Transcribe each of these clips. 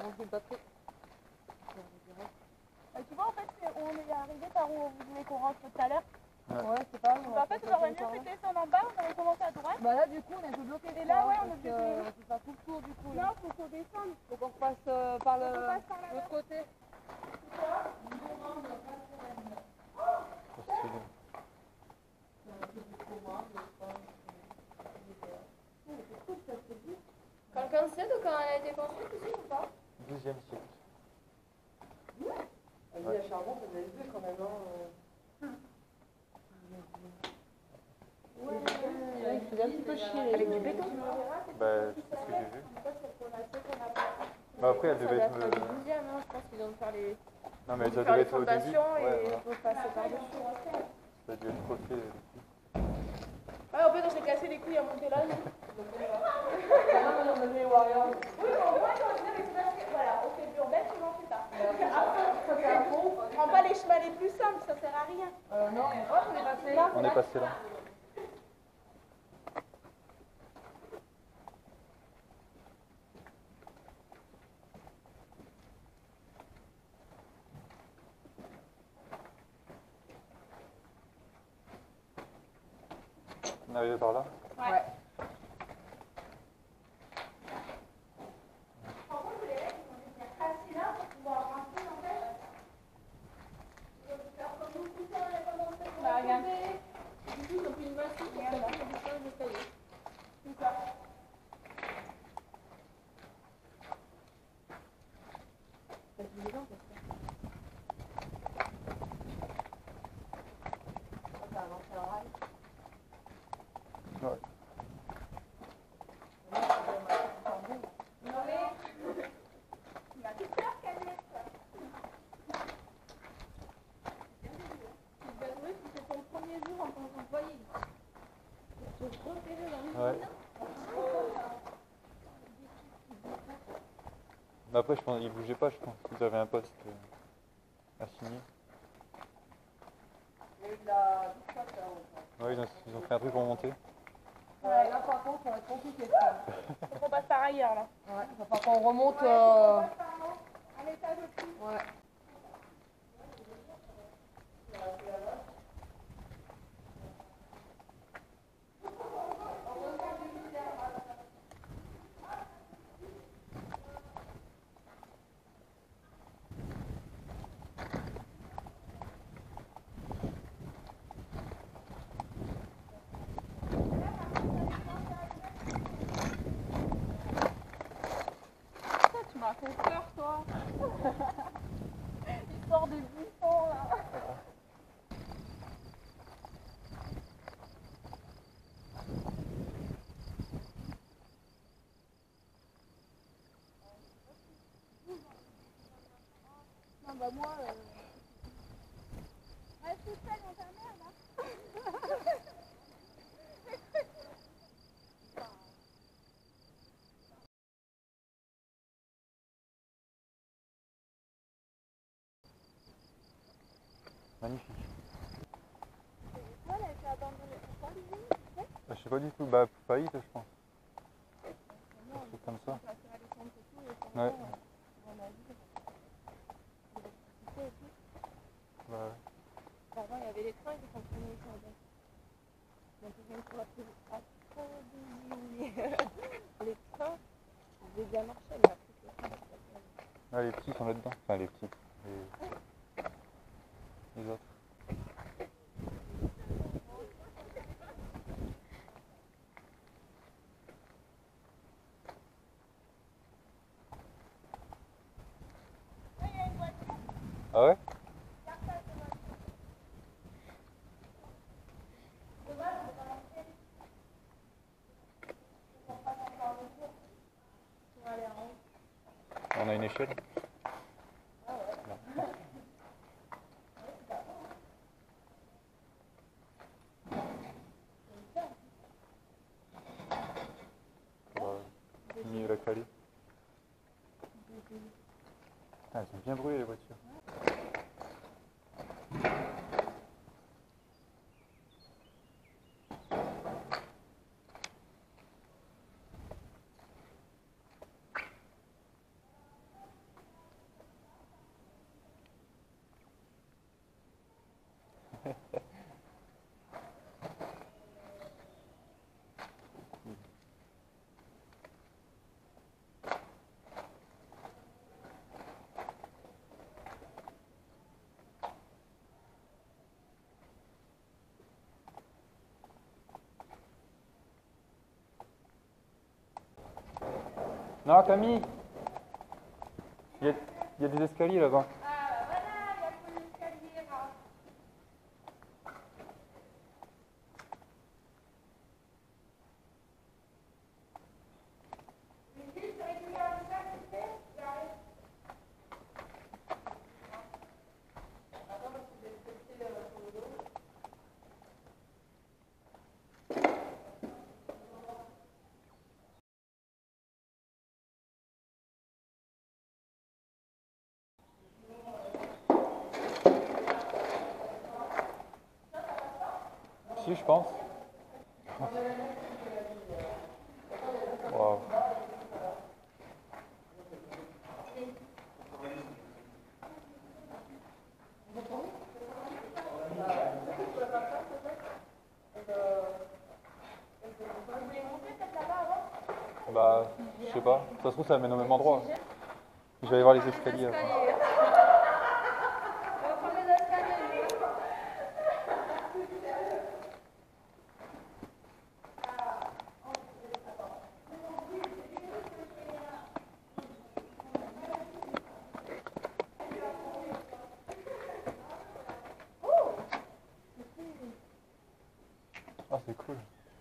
recule pas trop. Tu vois, en fait, on est arrivé par où vous voulez qu'on rentre tout à l'heure. Ouais, c'est pas grave. En fait, on aurait mieux fait de descendre en bas, on aurait commencé à droite. Bah là, du coup, on est un peu bloqué. Et là, ouais, on est bloqué. C'est pas tout le tour, du coup. Non, faut qu'on descende. Faut qu'on repasse par l'autre côté. Quelqu'un sait de quand elle a été construite ici ou pas? 12e siècle. La vie à charbon, ça devait être vieux quand même. Ouais, il faisait un petit peu chier. Avec du béton. Bah, c'est ce que j'ai vu. Bah, après, elle devait être. Je pense qu'ils ont faire les. Non, mais ça faire devait les être au début. fondations Ouais, et voilà. il faut passer par-dessus. Ça a dû être refait. Ouais, en fait, on s'est cassé les couilles à monter là. On a vu les Warriors. Oui, mais au moins, quand on vient, voilà, on fait du urbain, souvent on fait ça. On prend pas les chemins les plus simples, ça sert à rien. Non, on est passé là. On est passé là. On est arrivé par là? Ouais. Par contre, les mecs, ils vont venir assis là pour pouvoir rentrer en fait. Ils vont faire comme nous, tout ça, on est pas dans le fait. Bah, regarde. Du coup, ils ont pris une masse pour faire la production de cahiers. C'est ça. Ça a lancé un rail. Ouais. Non mais, il m'a fait peur, Camille. Je dois avouer que c'était ton premier jour en tant qu'employé. Je te repérais dans le Ouais. Mais après, je pense qu'ils bougeaient pas, je pense. Ils avaient un poste à signer. Il y a eu de la biscotte là. Ouais, ils ont fait un truc pour monter. Ouais, là par contre, ça va être compliqué. Ça. Faut qu'on passe par ailleurs là. Ouais, il va falloir qu'on remonte. Ouais, on passe par là, à l'étage au-dessus. Ouais. Tu m'as fait peur, toi. Il sort de buisson là. Non, bah moi. Reste toute seule dans ta merde, hein. Magnifique. Ouais, elle a été abandonnée. Pourquoi l'usine? Bah, je sais pas du tout. Bah, faillite, je pense. Un truc comme ça. Ouais. Bah, ouais. Avant, il y avait les trains qui fonctionnaient ici en bas. Donc, même pour approvisionner les trains, ils faisaient bien marcher, mais après, c'est ça. Ah, les petits sont là-dedans. Enfin, les petits. Les autres. Ah ouais? On a une échelle? Mieux la caler. Ah, elles sont bien brûlées les voitures. Non, Camille, il y a des escaliers là-bas. Ah, voilà, il y a plus d'escalier là. Si, je pense. Wow. Bah, je sais pas. Ça se trouve, ça mène au même endroit. Je vais aller voir les escaliers. Après. On va prendre les escaliers. Ah, c'est cool.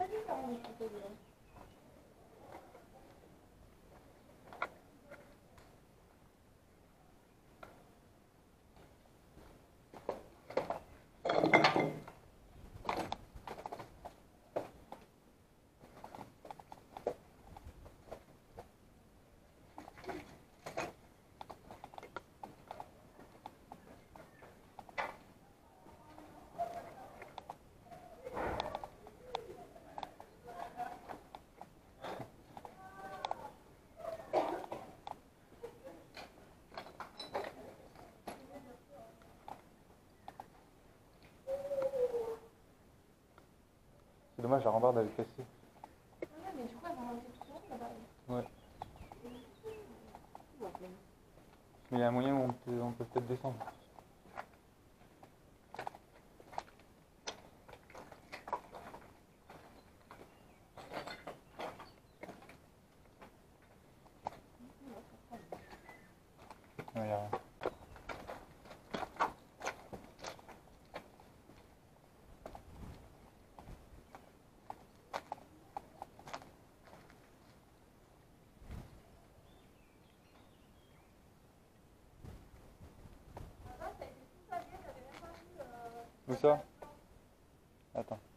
C'est dommage, la rambarde elle est cassée. Ouais, mais du coup, elle va monter tout seul là-bas. Ouais. Mais il y a un moyen où on peut peut-être descendre. Non, il y a rien. Où ça? Attends.